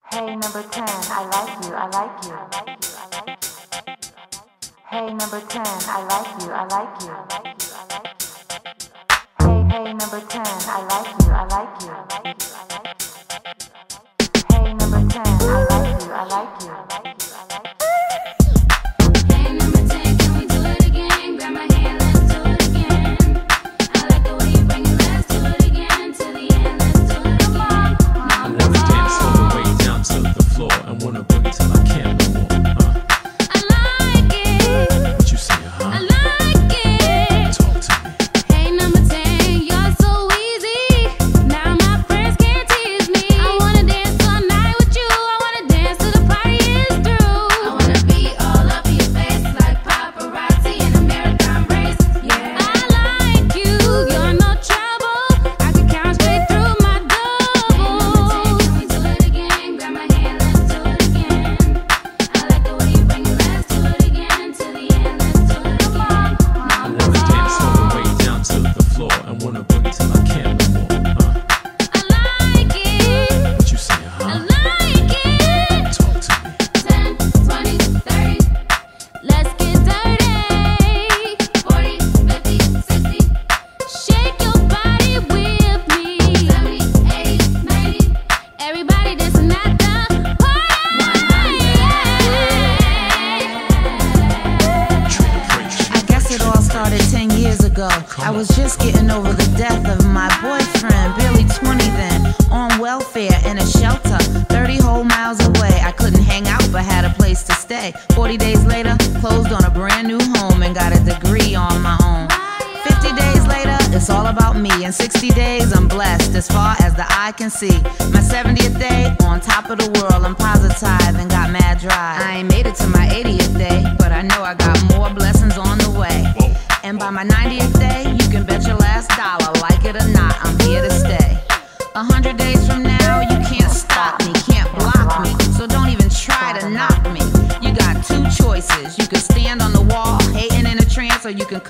Hey number 10, I like you, I like you. Hey number 10, I like you, I like you. Hey number 10, I like you, I like you. Hey number 10, I like you, I like you. Hey number 10, can we do it again? Grab my hand, let's do it again. I like the way you bring it, let's do it again. To the end, let's do it again. I wanna dance all the way down to the floor. I wanna boogie till I can't no more. I like it. What you say, huh? I like it. Talk to me. Hey number 10, you're so easy. Now my friends can't tease me. I wanna dance all night with you. I wanna dance till the party is through. I wanna be all up in your face like paparazzi in a marathon race. Yeah. I like you. You're no trouble. I can count straight through my double. Hey number 10, can we do it again? Grab my hand, let's do it again. I like the way you bring it, let's do it again. To the end, let's do it again. I wanna dance all the way down to the floor. I wanna boogie till I can't no more. I like it. What you say, I huh? like it. Talk to me. 10, 20, 30. Let's get dirty. 40, 50, 60. Shake your body with me. 70, 80, 90. Everybody dancing at the party. 100. I guess it all started 10 years ago. I was just getting over the death of my boyfriend, barely 20 then, on welfare in a shelter, 30 whole miles away. I couldn't hang out but had a place to stay. 40 days later, closed on a brand new home and got a degree on my own. 50 days later, it's all about me. In 60 days, I'm blessed as far as the eye can see. My 70th day, on top of the world, I'm positive and got mad dry. I ain't made it to my 80th day, but I know I got more blessings on the way. And by my 90th day, you can bet your last dollar, like it or not, I'm here to stay. 100 days from now, you can't stop me, can't block me, so don't even try to knock me. You got two choices. You can stand on the wall, hating in a trance, or you can